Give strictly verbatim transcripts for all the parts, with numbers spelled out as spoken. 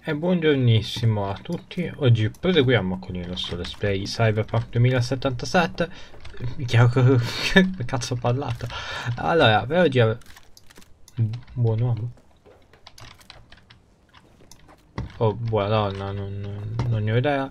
E buongiornissimo a tutti, oggi proseguiamo con il nostro let's play di Cyberpunk duemilasettantasette. Chiaro che cazzo ho parlato. Allora, per oggi ave... buon uomo? Oh, buona donna, non, non, non ne ho idea.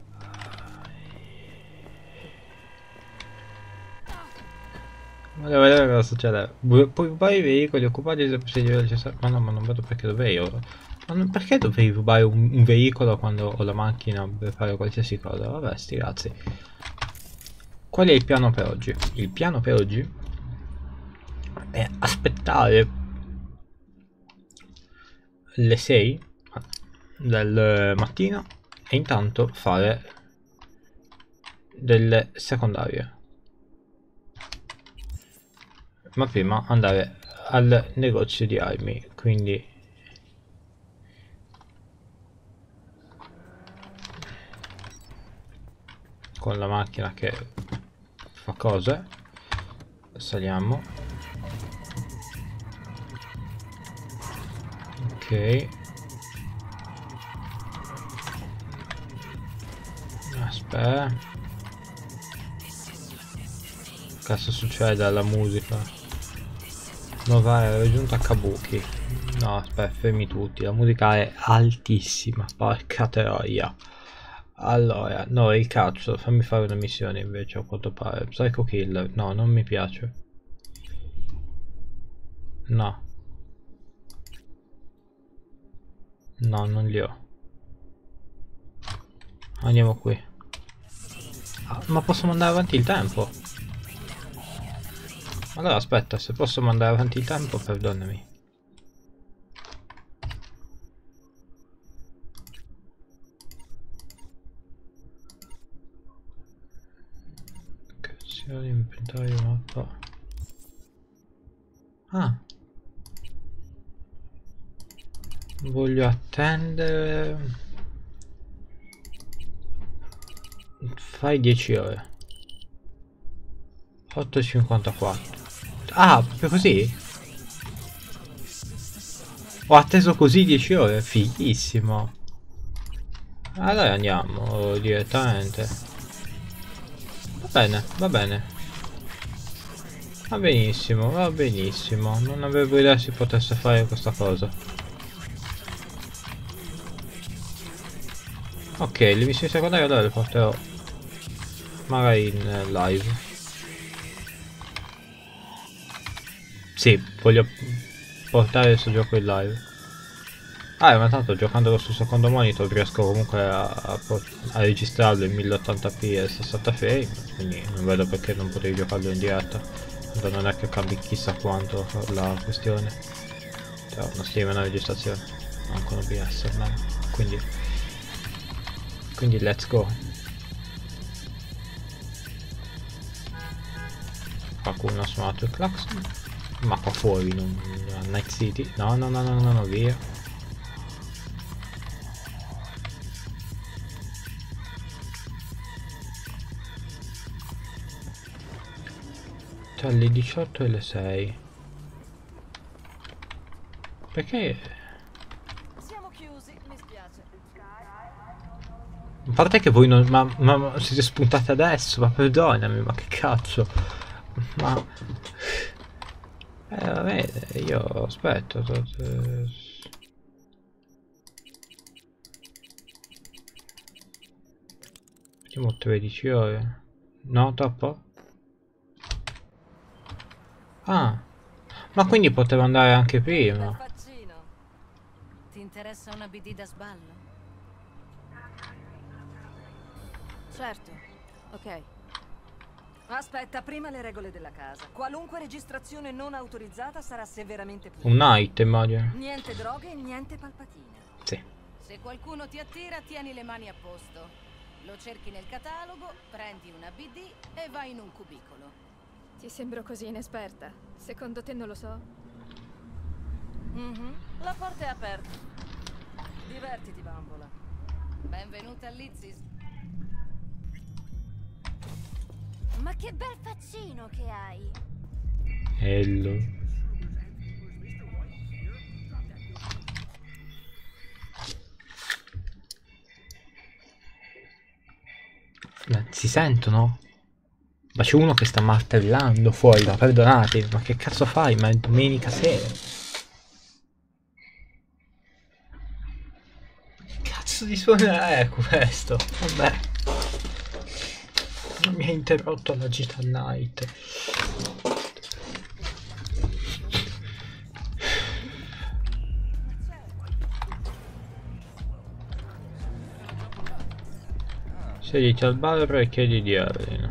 Volevo vedere cosa succede. Puoi rubare i veicoli occupati se procedere. Ma no, ma non vedo perché dovrei ora. Ma non, perché dovrei rubare un, un veicolo quando ho la macchina per fare qualsiasi cosa? Vabbè, sti cazzi. Qual è il piano per oggi? Il piano per oggi è aspettare le sei del mattino e intanto fare delle secondarie. Ma prima andare al negozio di armi, quindi con la macchina che fa cose saliamo. Ok, aspetta, cazzo succede alla musica? Nuova era raggiunta Kabuki. No, aspetta, fermi tutti, la musica è altissima, porca troia. Allora, no, il cazzo, fammi fare una missione invece a quanto pare. Psycho Killer, no, non mi piace. No. No, non li ho. Andiamo qui. Ah, ma posso mandare avanti il tempo? Allora aspetta, se posso mandare avanti il tempo, perdonami. Creazione, inventario, mappa. Ah. Voglio attendere. Fai dieci ore. otto e cinquantaquattro. Ah, proprio così? Ho atteso così dieci ore, fighissimo. Allora andiamo direttamente. Va bene, va bene. Va benissimo, va benissimo. Non avevo idea si potesse fare questa cosa. Ok, le missioni secondarie allora le porterò magari in live. Sì, voglio portare questo gioco in live. Ah, ma tanto giocandolo sul secondo monitor riesco comunque a, a, a registrarlo in mille ottanta p e sessanta frame, quindi non vedo perché non potrei giocarlo in diretta. Tanto non è che cambi chissà quanto la questione. Cioè, una stream è una registrazione, anche un O B S almeno. Quindi, quindi let's go. Qualcuno ha suonato il clacson. Ma qua fuori, non a Night City. No, no, no, no, no, no, via. Tra le diciotto e le sei. Perché? Siamo chiusi, mi spiace. A parte che voi non... Ma, ma, ma siete spuntate adesso, ma perdonami, ma che cazzo? Ma... Eh, vabbè, io aspetto. Facciamo tredici ore. No, troppo? Ah, ma quindi potevo andare anche prima. Faccino. Ti interessa una B D da sballo? Certo, ok. Aspetta, prima le regole della casa. Qualunque registrazione non autorizzata sarà severamente punita. Un night, immagino. Niente droghe e niente palpatine. Sì. Se qualcuno ti attira, tieni le mani a posto. Lo cerchi nel catalogo, prendi una B D e vai in un cubicolo. Ti sembro così inesperta. Secondo te non lo so? Mm-hmm. La porta è aperta. Divertiti, bambola. Benvenuta all'Izzis. Ma che bel faccino che hai! Hello. Ma si sentono? Ma c'è uno che sta martellando fuori, ma perdonate, ma che cazzo fai? Ma è domenica sera. Che cazzo di suono è questo? Vabbè. Mi ha interrotto la gita night. Sediti al bar e chiedi di Evelyn.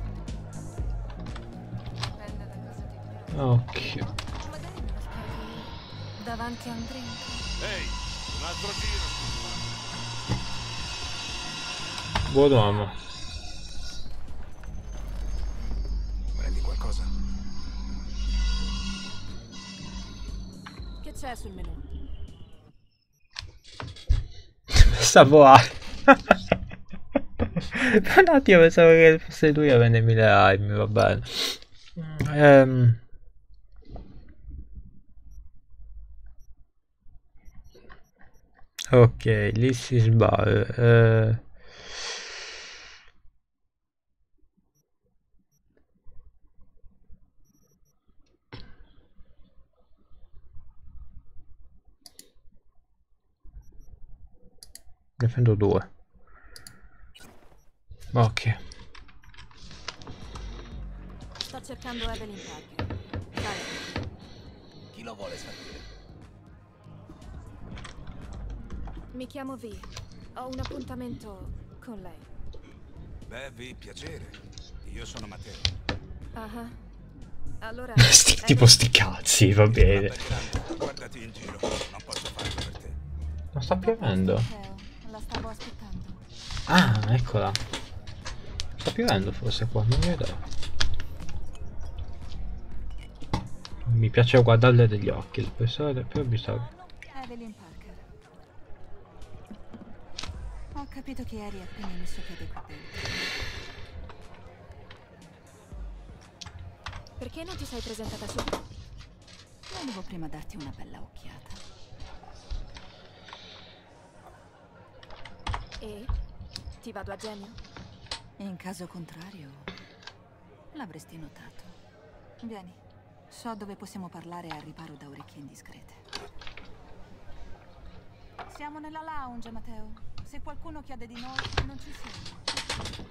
Ok. Davanti a un drink. Ehi, un altro giro. Buon uomo. Prendi qualcosa? Che c'è sul menù? Pensavo a... Per un attimo pensavo che fosse lui a vendermi le armi, va bene. Ehm... Ok, Lissis Bar. Eh... Ne prendo due. Ok. Sto cercando Evelyn Parker. Sai, Chi lo vuole sapere? Mi chiamo Vi. Ho un appuntamento con lei. Beh, vi piacere. Io sono Matteo. Ah ah. Allora... Sti, tipo sti cazzi, va bene. Pertanto, guardati in giro, non posso farlo per te. Ma sta piovendo? Matteo, la stavo aspettando. Ah, eccola. Sta piovendo forse qua, non vedo. Mi piace guardarle degli occhi, il professore, però bisogna... Evelyn Parker. Ho capito che eri appena messo piede qua dentro. Perché non ti sei presentata subito? Volevo prima darti una bella occhiata. E? Ti vado a genio? In caso contrario, l'avresti notato. Vieni, so dove possiamo parlare al riparo da orecchie indiscrete. Siamo nella lounge, Matteo. Se qualcuno chiede di noi, non ci siamo.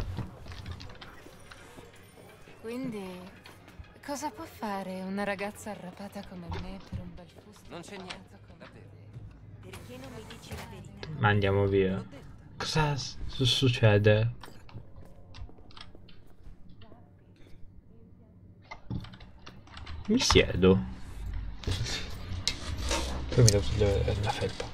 Quindi, cosa può fare una ragazza arrapata come me per un bel fusto? Non c'è niente come te. Perché non mi dici la verità? Ma andiamo via. Cosa s- succede? Mi siedo. Poi mi devo togliere la felpa.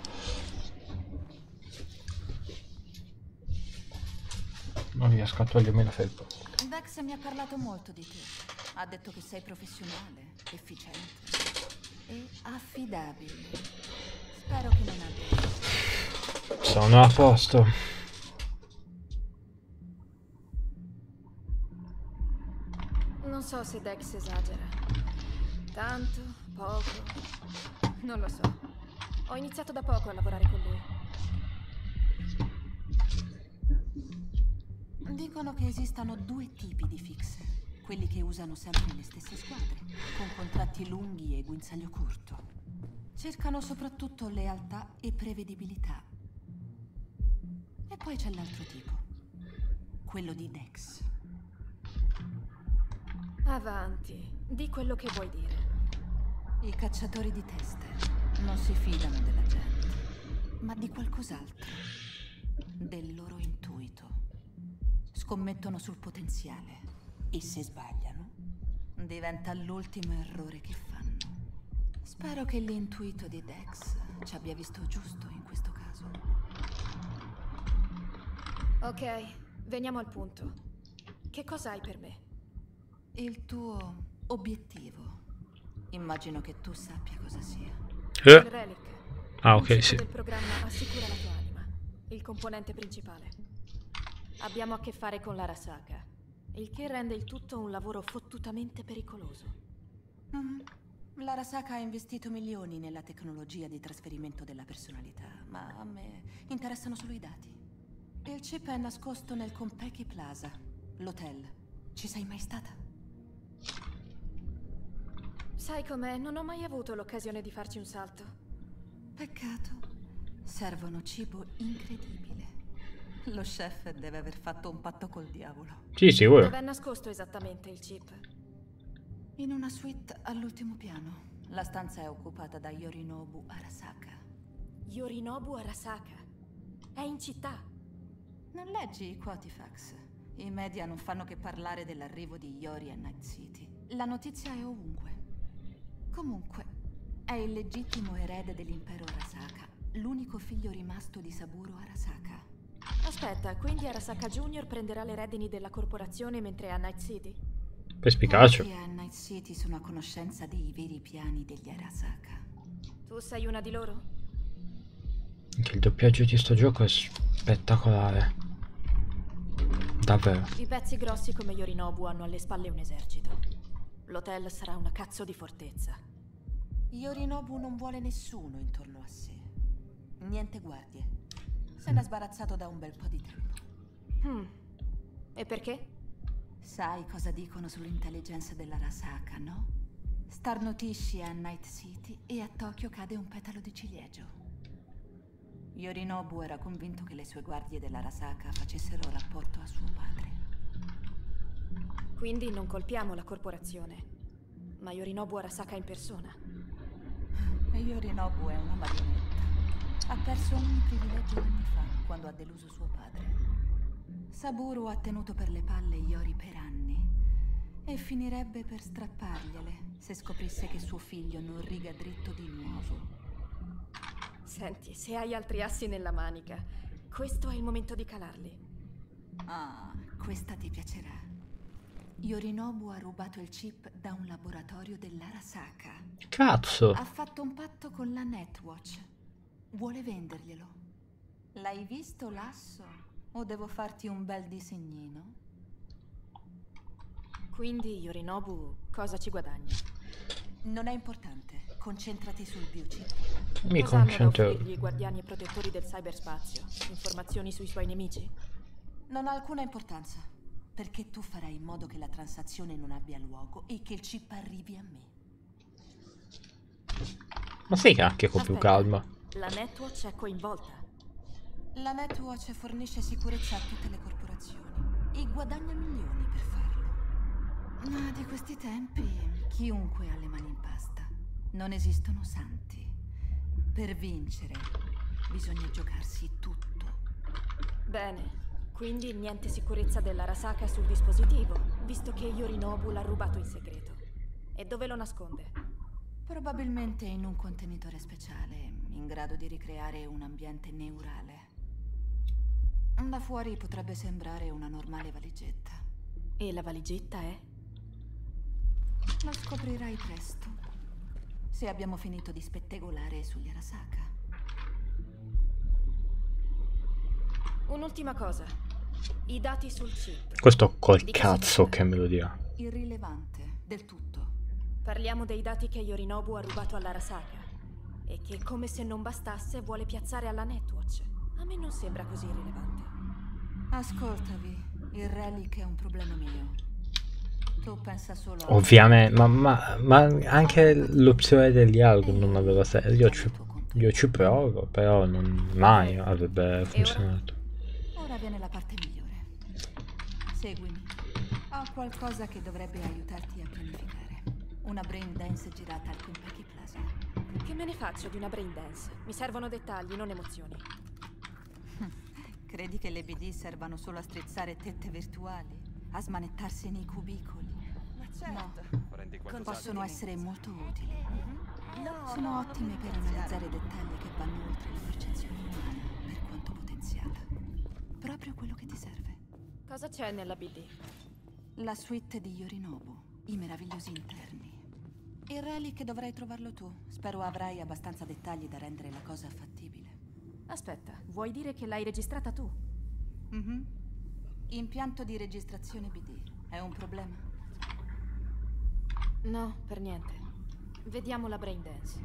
Non riesco a togliermi la felpa. Dex mi ha parlato molto di te. Ha detto che sei professionale, efficiente e affidabile. Spero che non abbia... Sono a posto. Non so se Dex esagera. Tanto, poco. Non lo so. Ho iniziato da poco a lavorare con lui. Dicono che esistano due tipi di fixer. Quelli che usano sempre le stesse squadre, con contratti lunghi e guinzaglio corto. Cercano soprattutto lealtà e prevedibilità. E poi c'è l'altro tipo. Quello di Dex. Avanti, di quello che vuoi dire. I cacciatori di teste non si fidano della gente, ma di qualcos'altro. Del loro intuito. Scommettono sul potenziale e se sbagliano, diventa l'ultimo errore che fanno. Spero che l'intuito di Dex ci abbia visto giusto in questo caso. Ok, veniamo al punto. Che cosa hai per me? Il tuo obiettivo. Immagino che tu sappia cosa sia. Eh? Il Relic. Ah, Il ok, chip sì. del programma assicura la tua anima. Il componente principale. Abbiamo a che fare con l'Arasaka, il che rende il tutto un lavoro fottutamente pericoloso. Mhm. L'Arasaka ha investito milioni nella tecnologia di trasferimento della personalità, ma a me interessano solo i dati. Il chip è nascosto nel Konpeki Plaza, l'hotel. Ci sei mai stata? Sai com'è? Non ho mai avuto l'occasione di farci un salto. Peccato. Servono cibo incredibile. Lo chef deve aver fatto un patto col diavolo. Sì, sicuro. Dove è nascosto esattamente il chip? In una suite all'ultimo piano. La stanza è occupata da Yorinobu Arasaka. Yorinobu Arasaka? È in città. Non leggi i Quotifax? I media non fanno che parlare dell'arrivo di Yori a Night City. La notizia è ovunque. Comunque, è il legittimo erede dell'impero Arasaka, l'unico figlio rimasto di Saburo Arasaka. Aspetta, quindi Arasaka Junior prenderà le redini della corporazione mentre è a Night City? Perspicace. Pochi a Night City sono a conoscenza dei veri piani degli Arasaka. Tu sei una di loro? Anche il doppiaggio di sto gioco è spettacolare. Davvero. I pezzi grossi come Yorinobu hanno alle spalle un esercito. L'hotel sarà una cazzo di fortezza. Yorinobu non vuole nessuno intorno a sé. Niente guardie. Se n'è sbarazzato da un bel po' di tempo. Hmm. E perché? Sai cosa dicono sull'intelligenza dell'Arasaka, no? Starnutisci a Night City e a Tokyo cade un petalo di ciliegio. Yorinobu era convinto che le sue guardie dell'Arasaka facessero rapporto a suo padre. Quindi non colpiamo la corporazione, ma Yorinobu Arasaka in persona. E Yorinobu è una marionetta. Ha perso ogni privilegio anni fa, quando ha deluso suo padre. Saburo ha tenuto per le palle Yori per anni e finirebbe per strappargliele se scoprisse che suo figlio non riga dritto di nuovo. Senti, se hai altri assi nella manica, questo è il momento di calarli. Ah, questa ti piacerà. Yorinobu ha rubato il chip da un laboratorio dell'Arasaka. Cazzo. Ha fatto un patto con la Netwatch. Vuole venderglielo. L'hai visto l'asso? O devo farti un bel disegnino? Quindi Yorinobu cosa ci guadagna? Non è importante. Concentrati sul biochip. Mi Cosa hanno da concentro. offrirgli i guardiani e protettori del cyberspazio? Informazioni sui suoi nemici? Non ha alcuna importanza. Perché tu farai in modo che la transazione non abbia luogo e che il chip arrivi a me. Ma sei cacchio con più Aspetta, calma. La Netwatch è coinvolta. La Netwatch fornisce sicurezza a tutte le corporazioni e guadagna milioni per farlo. Ma di questi tempi chiunque ha le mani in pasta. Non esistono santi. Per vincere bisogna giocarsi tutto. Bene, quindi niente sicurezza dell'Arasaka sul dispositivo, visto che Yorinobu l'ha rubato in segreto. E dove lo nasconde? Probabilmente in un contenitore speciale, in grado di ricreare un ambiente neurale. Da fuori potrebbe sembrare una normale valigetta. E la valigetta è? Lo scoprirai presto. Se abbiamo finito di spettegolare sugli Arasaka. Un'ultima cosa. I dati sul chip. Questo col Di cosa cazzo parla? che me lo dirà. Irrilevante, del tutto. Parliamo dei dati che Yorinobu ha rubato all'Arasaka. E che, come se non bastasse, vuole piazzare alla Netwatch. A me non sembra così rilevante. Ascoltavi, il relic è un problema mio. Tu pensa solo a... Ovviamente, ma, ma, ma anche l'opzione degli algori non aveva senso. Io ci, io ci provo, però non mai avrebbe funzionato. Ora viene la parte migliore. Seguimi. Ho qualcosa che dovrebbe aiutarti a pianificare. Una brain dance girata al Konpeki Plaza. Che me ne faccio di una brain dance? Mi servono dettagli, non emozioni. Credi che le B D servano solo a strizzare tette virtuali? A smanettarsi nei cubicoli? Ma certo. No, possono essere molto utili. Sono ottime per analizzare dettagli che vanno oltre la percezione umana, per quanto potenziata. Proprio quello che ti serve. Cosa c'è nella B D? La suite di Yorinobu, i meravigliosi interni. Il relic dovrai trovarlo tu. Spero avrai abbastanza dettagli da rendere la cosa fattibile. Aspetta, vuoi dire che l'hai registrata tu? Mhm. Impianto di registrazione B D. È un problema? No, per niente. Vediamo la brain dance.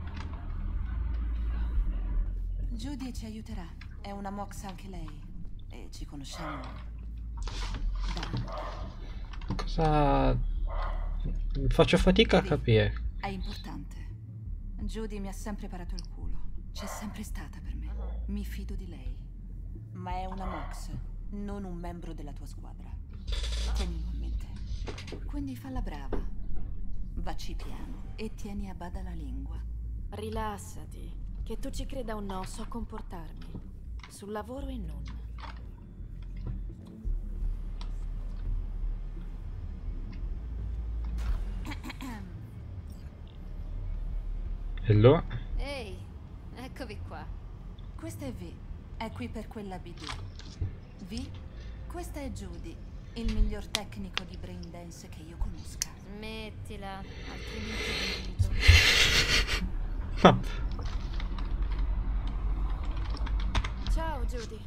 Judy ci aiuterà. È una Mox anche lei. e ci conosciamo da anni. Cosa... Faccio fatica a capire. È importante. Judy mi ha sempre parato il culo. C'è sempre stata per me. Mi fido di lei. Ma è una Mox, non un membro della tua squadra. Tienilo a mente. Quindi falla brava. Vacci piano e tieni a bada la lingua. Rilassati. Che tu ci creda o no, so comportarmi. Sul lavoro e non. Hello? Ehi, eccovi qua. Questa è V. È qui per quella B D. V, questa è Judy, il miglior tecnico di braindance che io conosca. Smettila, altrimenti ti aiuto. Ciao, Judy.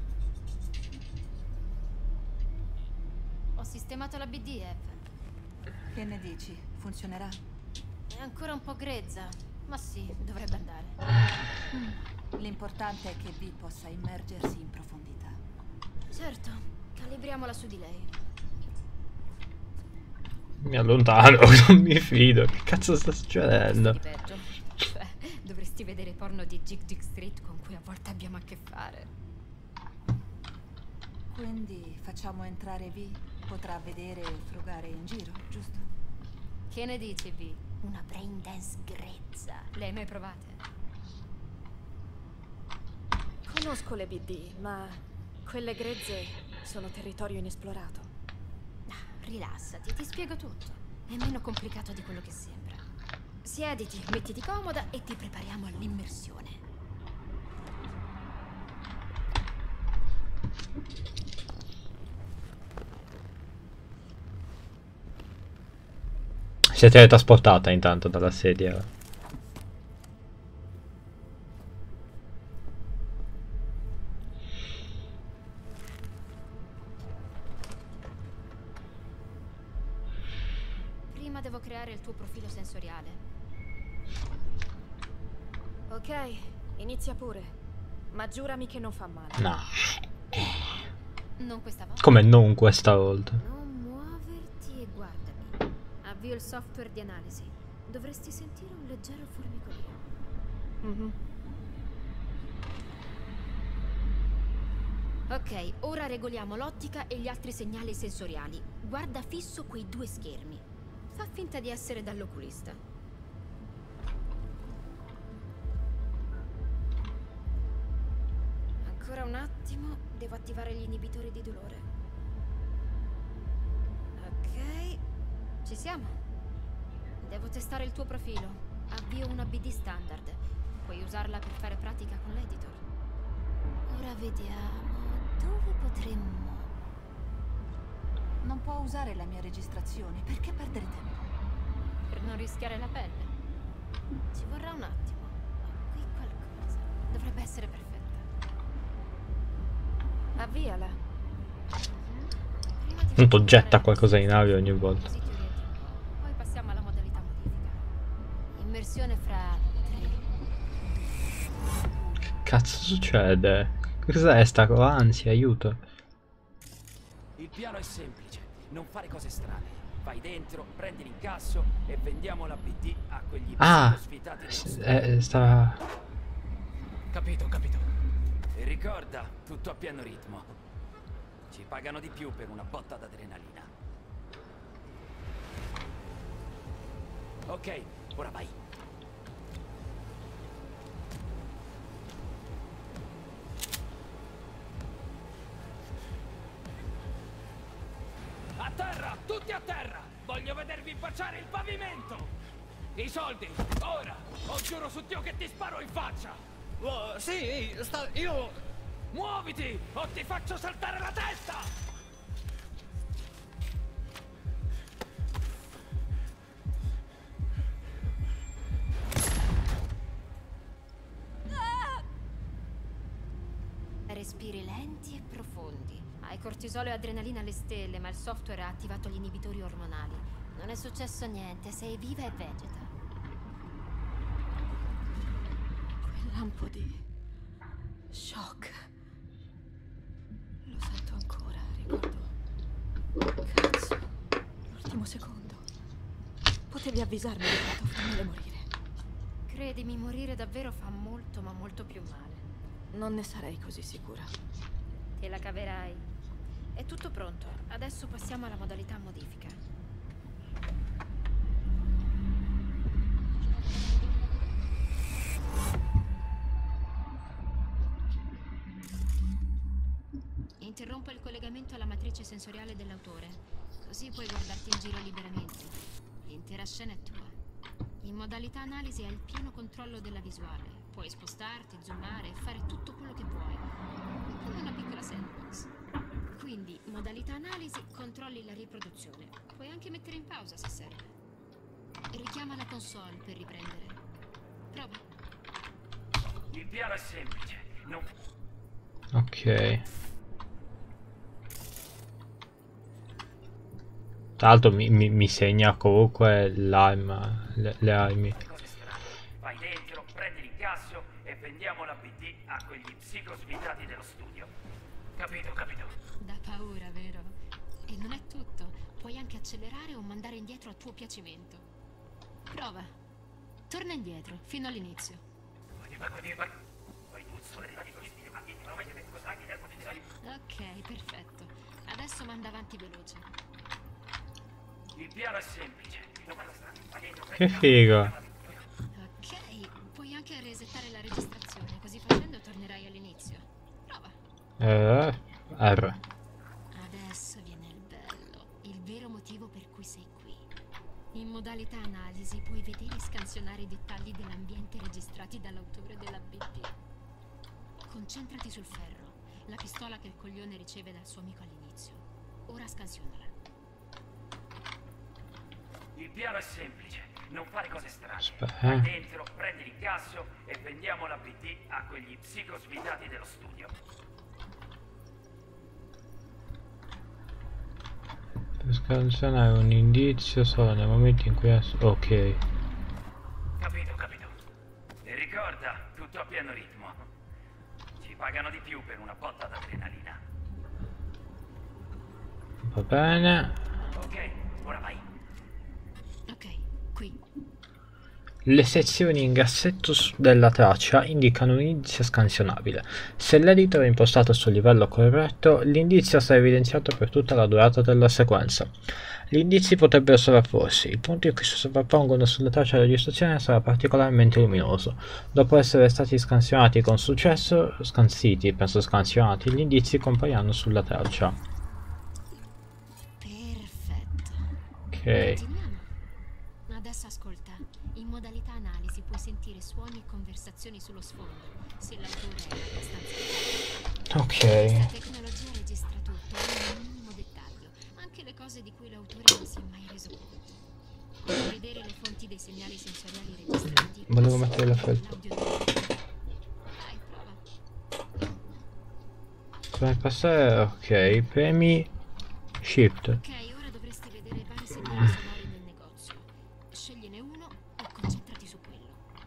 Ho sistemato la B D, Ev. Che ne dici? Funzionerà? È ancora un po' grezza, ma sì, dovrebbe andare. L'importante è che V possa immergersi in profondità. Certo, calibriamola su di lei. Mi allontano, non mi fido. Che cazzo sta succedendo? Di peggio. Cioè, dovresti vedere i porno di Jig Jig Street con cui a volte abbiamo a che fare. Quindi facciamo entrare V? Potrà vedere e frugare in giro, giusto? Che ne dici, V? Una braindance grezza. Le hai mai provate? Conosco le B D, ma quelle grezze sono territorio inesplorato. Rilassati, ti spiego tutto. È meno complicato di quello che sembra. Siediti, mettiti comoda e ti prepariamo all'immersione. Si è teletrasportata intanto dalla sedia. Prima devo creare il tuo profilo sensoriale. Ok, inizia pure. Ma giurami che non fa male. No. Non questa volta. Come non questa volta? Non muoverti e guardami. Avvio il software di analisi. Dovresti sentire un leggero formicolio. Mhm. Ok, ora regoliamo l'ottica e gli altri segnali sensoriali. Guarda fisso quei due schermi. Fa finta di essere dall'oculista. Ancora un attimo, devo attivare gli inibitori di dolore. Ok, ci siamo. Devo testare il tuo profilo. Avvio una B D standard. Puoi usarla per fare pratica con l'editor. Ora vediamo dove potremmo... Non può usare la mia registrazione, perché perdere tempo? Per non rischiare la pelle. Ci vorrà un attimo. Ho qui qualcosa. Dovrebbe essere perfetta. Avviala. Prima di Appunto fare getta la qualcosa in aria ogni volta. così ti orienti un po'. Poi passiamo alla modalità modifica. Immersione fra tre. Che cazzo succede? Cos'è sta cosa? Ansia, aiuto. Il piano è semplice, non fare cose strane. Vai dentro, prendi l'incasso e vendiamo la B D a quegli Ah, sfidati s- nostri. eh, sta... Capito, capito. E ricorda, tutto a pieno ritmo. Ci pagano di più per una botta d'adrenalina. Ok, ora vai. A terra, tutti a terra! Voglio vedervi baciare il pavimento! I soldi, ora! O giuro su Dio che ti sparo in faccia! Oh, sì, sta... io... Muoviti o ti faccio saltare la testa! Respiri lenti e profondi. Hai cortisolo e adrenalina alle stelle, ma il software ha attivato gli inibitori ormonali. Non è successo niente, sei viva e vegeta. Quel lampo di shock. Lo sento Potevi avvisarmi di quanto fa male morire. Credimi, morire davvero fa molto, ma molto più male. Non ne sarei così sicura. Te la caverai. È tutto pronto. Adesso passiamo alla modalità modifica. Interrompo il collegamento alla matrice sensoriale dell'autore, così puoi guardarti in giro liberamente. L'intera scena è tua. In modalità analisi hai il pieno controllo della visuale. Puoi spostarti, zoomare e fare tutto quello che vuoi. È come una piccola sandbox. Quindi, modalità analisi, controlli la riproduzione. Puoi anche mettere in pausa se serve. Richiama la console per riprendere. Prova. Il piano è semplice. Non... Ok. Tra l'altro mi, mi, mi segna comunque l'arma, le, le armi. Vai dentro, prendi l'incasso e vendiamo la B D a quegli psicosvitati dello studio. Capito, capito? Da paura, vero? E non è tutto. Puoi anche accelerare o mandare indietro a tuo piacimento. Prova. Torna indietro, fino all'inizio. Ok, perfetto. Adesso manda avanti veloce. Il piano è semplice. Che figo. Ok, puoi anche resettare la registrazione, così facendo tornerai all'inizio. Prova. Eh, R. Adesso viene il bello, il vero motivo per cui sei qui. In modalità analisi puoi vedere e scansionare i dettagli dell'ambiente registrati dall'autore della B D. Concentrati sul ferro, la pistola che il coglione riceve dal suo amico all'inizio. Ora scansionala. Il piano è semplice, non fare cose strane. Aspetta. Vai dentro, prendi l'incasso e vendiamo la B D a quegli psicosvitati dello studio. Per scansionare un indizio solo nel momento in cui... Ok. Capito, capito. E ricorda, tutto a pieno ritmo. Ci pagano di più per una botta d'adrenalina. Va bene. Ok, ora vai. Ok, qui. Le sezioni in grassetto su- della traccia indicano un indizio scansionabile. Se l'editor è impostato sul livello corretto, l'indizio sarà evidenziato per tutta la durata della sequenza. Gli indizi potrebbero sovrapporsi. Il punto in cui si sovrappongono sulla traccia di registrazione sarà particolarmente luminoso. Dopo essere stati scansionati con successo, scansiti, penso scansionati, gli indizi compariranno sulla traccia. Perfetto. Ok. Continuiamo. Adesso ascolta. In modalità analisi puoi sentire suoni e conversazioni sullo sfondo, se l'autore è abbastanza. Ok. Questa tecnologia registra tutto, ogni minimo dettaglio, anche le cose di cui l'autore non si è mai reso conto. Puoi vedere le fonti dei segnali sensoriali registrati. Volevo mettere la felpa. L'audio del- Dai, prova. Come passare? Ok, premi Shift. Ok, ora dovresti vedere vari segnali sonori nel negozio. Scegliene uno e concentrati su quello.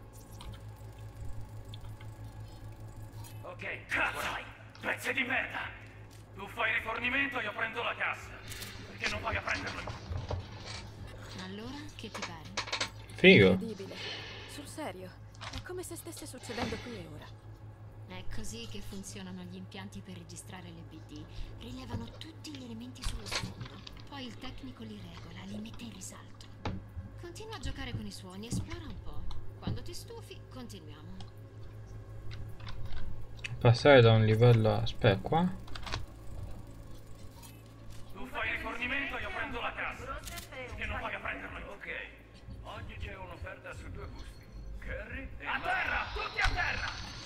Ok, cazzo! Pezzi di merda! Tu fai rifornimento e io prendo la cassa. Perché non vai a prenderlo? Allora, che ti pare? Figo. Incredibile. Sul serio, è come se stesse succedendo qui e ora. È così che funzionano gli impianti per registrare le B D. Rilevano tutti gli elementi sullo sfondo. Poi il tecnico li regola, li mette in risalto. Continua a giocare con i suoni, esplora un po'. Quando ti stufi, continuiamo. Passare da un livello... Aspetta, qua? Tu fai rifornimento e io prendo la cassa. Perché non vai a prenderlo? Ok. Oggi c'è un'offerta su due gusti. Curry e... A terra! Tutti a terra!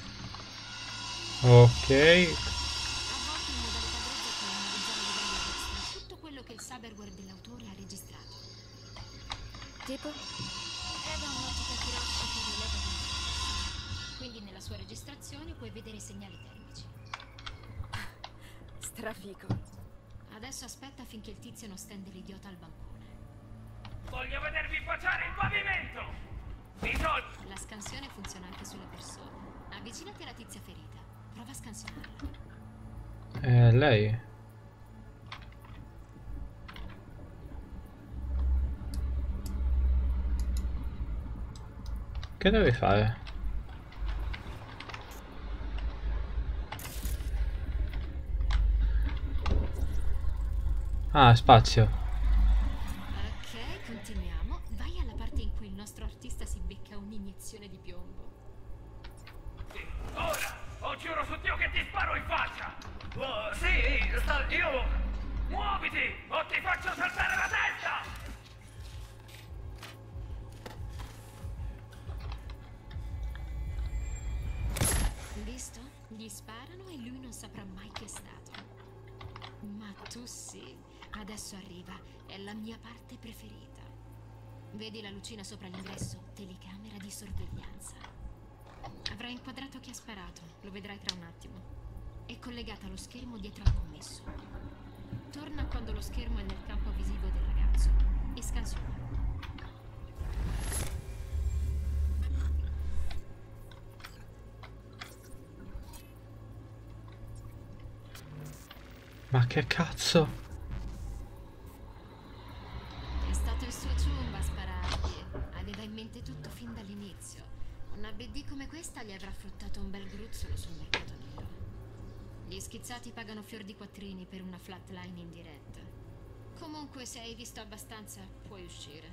Ok. A volte in modalità grezza puoi analizzare a livello extra tutto quello che il cyberware dell'autore ha registrato. Tipo? Eva ha un'ottica chirurgica che rileva di... Quindi nella sua registrazione puoi vedere segnali termici. Strafico. Adesso aspetta finché il tizio non stende l'idiota al bancone. Voglio vedervi baciare il pavimento! Risol... La scansione funziona anche sulle persone. Avvicinati alla tizia ferita. Prova a scansionarla. Eh, lei? Che devi fare? Ah, spazio. Ok, continuiamo. Vai alla parte in cui il nostro artista si becca un'iniezione di piombo. Ora! O giuro su Dio che ti sparo in faccia! Oh, sì, sta... io... Muoviti! O ti faccio saltare la testa! Visto? Gli sparano e lui non saprà mai chi è stato. Ma tu sì. Adesso arriva. È la mia parte preferita. Vedi la lucina sopra l'ingresso? Telecamera di sorveglianza. Avrà inquadrato chi ha sparato. Lo vedrai tra un attimo. È collegata allo schermo dietro al commesso. Torna quando lo schermo è nel campo visivo del ragazzo. E scansiona. Ma che cazzo? È stato il suo ciumba a sparargli. Aveva in mente tutto fin dall'inizio. Una B D come questa gli avrà fruttato un bel gruzzolo sul mercato nero. Gli schizzati pagano fior di quattrini per una flatline in diretta. Comunque, se hai visto abbastanza, puoi uscire.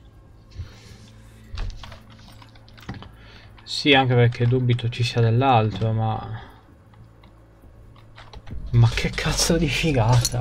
Sì, anche perché dubito ci sia dell'altro, ma... Ma che cazzo di figata!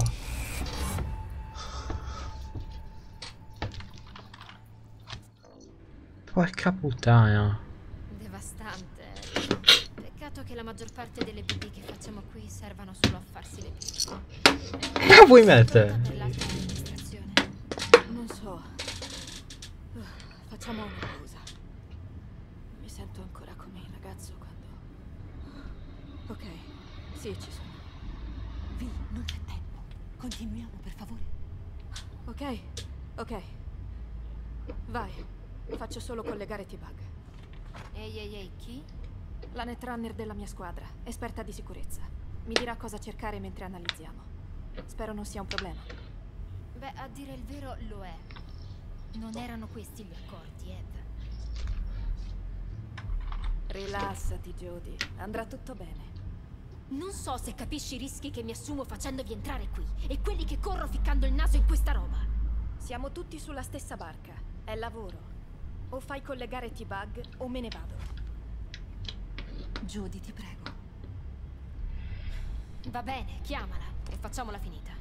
Porca puttana! Devastante. Peccato che la maggior parte delle B D che facciamo qui servano solo a farsi le pippe. Ma vuoi mettere? Per l'altra amministrazione. Non so. Uh, facciamo una pausa. Mi sento ancora come il ragazzo quando... Ok, sì, ci sono. Vi, non c'è tempo. Continuiamo, per favore. Ok, ok. Vai. Faccio solo collegare T-Bug. Ehi, ehi, ehi, chi? La netrunner della mia squadra, esperta di sicurezza. Mi dirà cosa cercare mentre analizziamo. Spero non sia un problema. Beh, a dire il vero, lo è. Non erano questi gli accordi, Ed. Rilassati, Jodie. Andrà tutto bene. Non so se capisci i rischi che mi assumo facendovi entrare qui e quelli che corro ficcando il naso in questa roba. Siamo tutti sulla stessa barca. È lavoro. O fai collegare T-Bug o me ne vado. Jodie, ti prego. Va bene, chiamala e facciamola finita.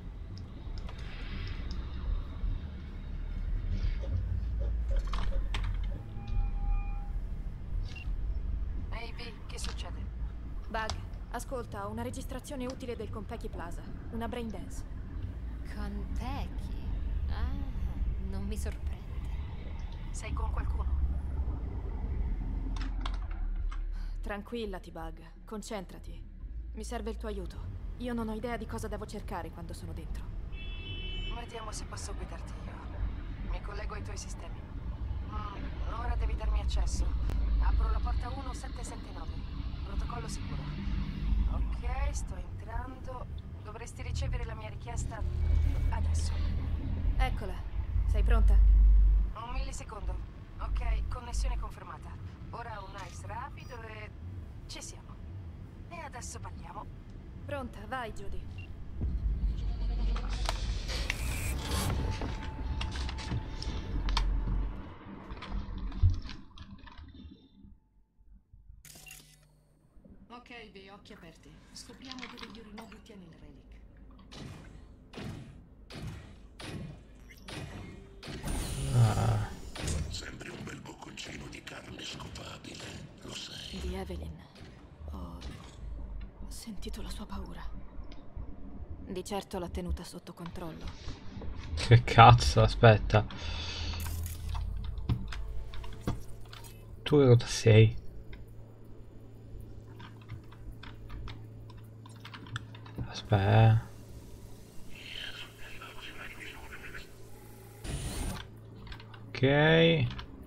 Ehi, V, che succede? Bug, ascolta, ho una registrazione utile del Konpeki Plaza. Una brain dance. Konpeki? Ah, non mi sorprende. Sei con qualcuno? Tranquilla, T-Bug. Concentrati. Mi serve il tuo aiuto. Io non ho idea di cosa devo cercare quando sono dentro. Vediamo se posso guidarti io. Mi collego ai tuoi sistemi. Mm, ora devi darmi accesso. Apro la porta uno sette sette nove. Protocollo sicuro. Ok, sto entrando. Dovresti ricevere la mia richiesta adesso. Eccola. Sei pronta? Un millisecondo. Ok, connessione confermata. Ora un ice rapido e... ci siamo. E adesso parliamo. Pronta, vai, Jodie. Ok, V, occhi aperti. Scopriamo dove Yorinobu tiene il relic. Ah. Sembri un bel bocconcino di carne scopabile, lo sai. Di Evelyn. Ho sentito la sua paura. Di certo l'ha tenuta sotto controllo. Che cazzo, aspetta. Tu cosa sei? Aspetta. Ok.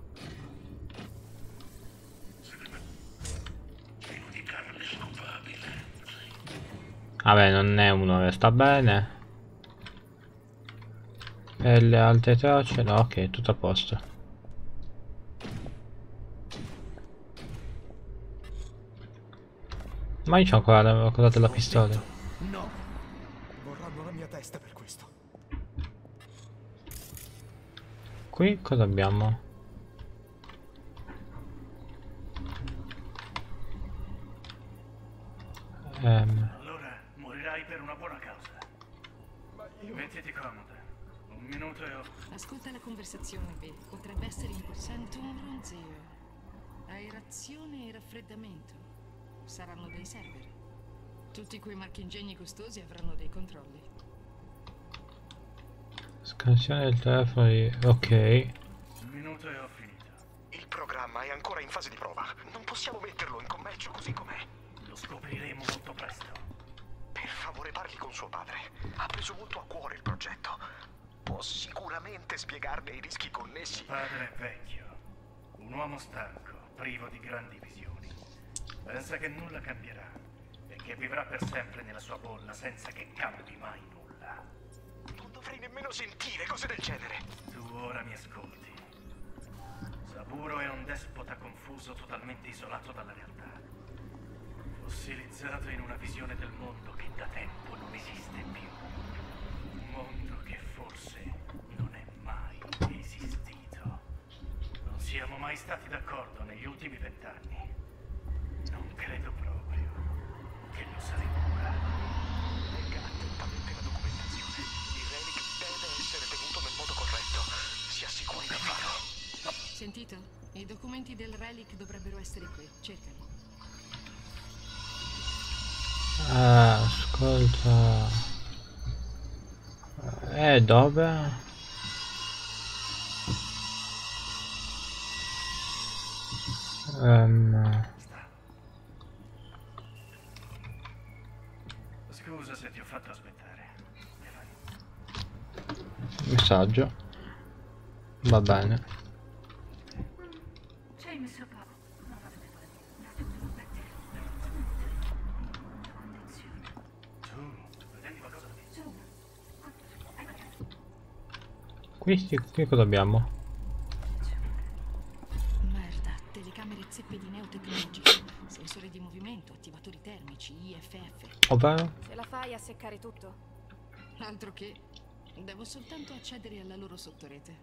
Vabbè, non è uno che sta bene. E le altre tracce? No, ok, tutto a posto. Ma io c'ho ancora la cosa della pistola. No! Vorranno la mia testa per questo. Qui cosa abbiamo? Um. Allora morirai per una buona causa. Ma io... Mettiti comoda. Un minuto e ho... Ascolta la conversazione, B. Potrebbe essere importante. Sento un ronzio. Aerazione e raffreddamento. Saranno dei server. Tutti quei marchingegni costosi avranno dei controlli. Scansione del telefono di... ok. Un minuto e ho finito. Il programma è ancora in fase di prova. Non possiamo metterlo in commercio così com'è. Lo scopriremo molto presto. Per favore parli con suo padre. Ha preso molto a cuore il progetto. Può sicuramente spiegarne i rischi connessi. Padre è vecchio. Un uomo stanco, privo di grandi visioni. Pensa che nulla cambierà e che vivrà per sempre nella sua bolla senza che cambi mai nulla. Non dovrei nemmeno sentire cose del genere. Tu ora mi ascolti. Saburo è un despota confuso, totalmente isolato dalla realtà. Fossilizzato in una visione del mondo che da tempo non esiste più. Un mondo che forse non è mai esistito. Non siamo mai stati d'accordo negli ultimi vent'anni. Non credo proprio che lo saremo ora. Legga attentamente la documentazione. Il relic deve essere tenuto nel modo corretto. Si assicuri di farlo. Sentito? I documenti del relic dovrebbero essere qui. Cercali. Ah, ascolta. Eh, dove? Um... Scusa se ti ho fatto aspettare. Messaggio. Va bene. Ci hai messo poco. Non avete Qui, qui cosa abbiamo? Merda, telecamere zeppe di neotecnologici, sensori di movimento, attivatori termici, I F F. Ovvero? Ce la fai a seccare tutto? Altro che. Devo soltanto accedere alla loro sottorete.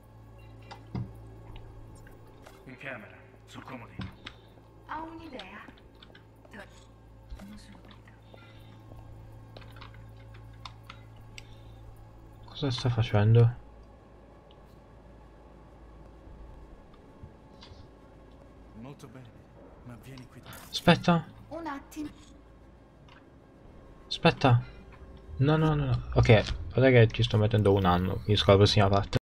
In camera, sul comodino. Ho un'idea. Non subito. Cosa sta facendo? Molto bene, ma vieni qui. Aspetta. Un attimo. Aspetta. No, no, no, no. Ok, guarda che ci sto mettendo un anno. Finisco la prossima parte.